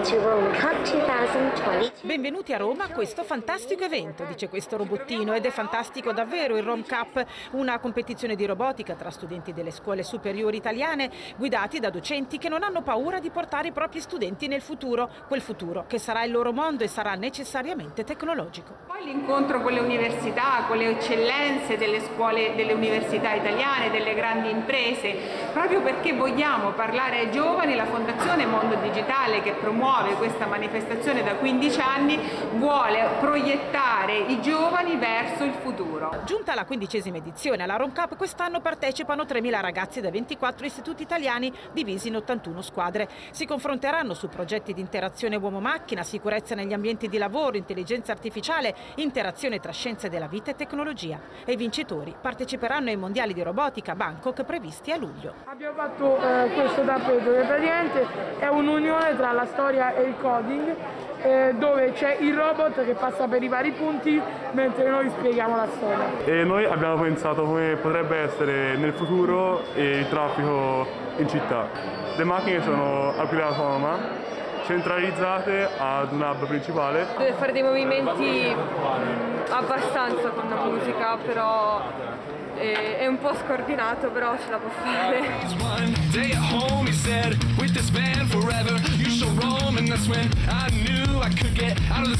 to Rome Cup 2022. Benvenuti a Roma a questo fantastico evento, dice questo robottino, ed è fantastico davvero il Rome Cup, una competizione di robotica tra studenti delle scuole superiori italiane guidati da docenti che non hanno paura di portare i propri studenti nel futuro, quel futuro che sarà il loro mondo e sarà necessariamente tecnologico. Poi l'incontro con le università, con le eccellenze delle scuole, delle università italiane, delle grandi imprese, proprio perché vogliamo parlare ai giovani, la Fondazione Mondo Digitale, che promuove questa manifestazione da 15 anni, vuole proiettare i giovani verso il futuro. Giunta alla 15ª edizione, alla Rome Cup quest'anno partecipano 3.000 ragazzi da 24 istituti italiani divisi in 81 squadre. Si confronteranno su progetti di interazione uomo-macchina, sicurezza negli ambienti di lavoro, intelligenza artificiale, interazione tra scienze della vita e tecnologia. E i vincitori parteciperanno ai mondiali di robotica a Bangkok previsti a luglio. Abbiamo fatto questo tappeto che praticamente è un'unione tra la storia e il coding, dove c'è il robot che passa per i vari punti mentre noi spieghiamo la storia. E noi abbiamo pensato come potrebbe essere nel futuro il traffico in città. Le macchine sono a guida autonoma, centralizzate ad un hub principale. Deve fare dei movimenti abbastanza con la musica, però è un po' scordinato, però ce la può fare.